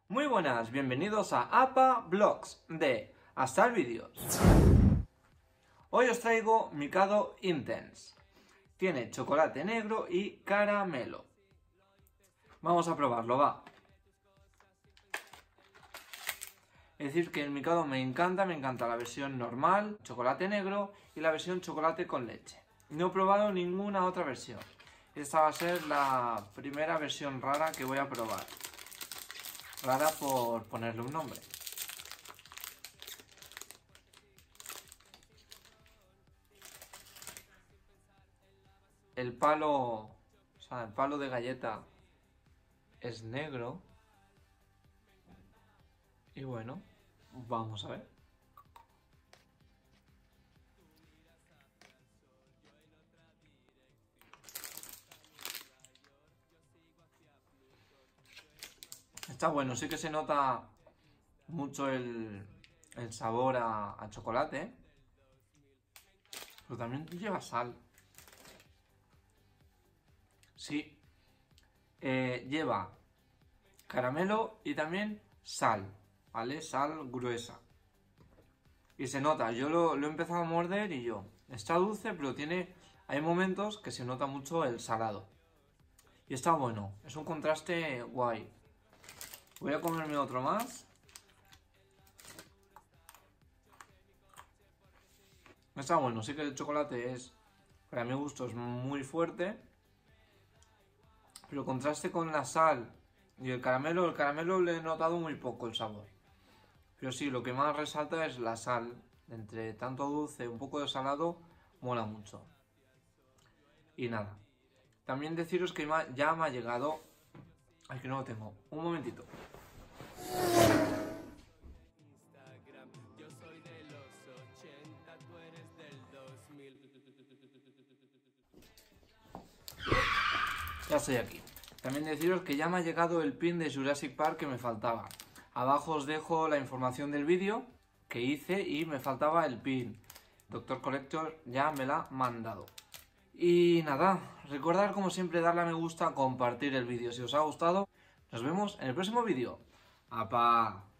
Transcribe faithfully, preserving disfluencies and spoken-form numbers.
Muy buenas, bienvenidos a APA Vlogs de Astar Vídeos. Hoy os traigo Mikado Intense. Tiene chocolate negro y caramelo. Vamos a probarlo, va. Es decir que el Mikado me encanta, me encanta la versión normal, chocolate negro, y la versión chocolate con leche. No he probado ninguna otra versión. Esta va a ser la primera versión rara que voy a probar. Rara por ponerle un nombre. El palo, o sea, el palo de galleta es negro. Y bueno, vamos a ver. Está bueno, sí que se nota mucho el, el sabor a, a chocolate, pero también lleva sal. Sí, eh, lleva caramelo y también sal, ¿vale? Sal gruesa. Y se nota, yo lo, lo he empezado a morder y yo, está dulce, pero tiene, hay momentos que se nota mucho el salado. Y está bueno, es un contraste guay. Voy a comerme otro más. Está bueno, sí que el chocolate es, para mi gusto, es muy fuerte. Pero el contraste con la sal y el caramelo, el caramelo le he notado muy poco el sabor. Pero sí, lo que más resalta es la sal. Entre tanto dulce y un poco de salado, mola mucho. Y nada. También deciros que ya me ha llegado... Ay, que no lo tengo. Un momentito. Ya estoy aquí. También deciros que ya me ha llegado el pin de Jurassic Park que me faltaba. Abajo os dejo la información del vídeo que hice y me faltaba el pin. Doctor Collector ya me la ha mandado. Y nada, recordad como siempre darle a me gusta, compartir el vídeo si os ha gustado. Nos vemos en el próximo vídeo. ¡Apa!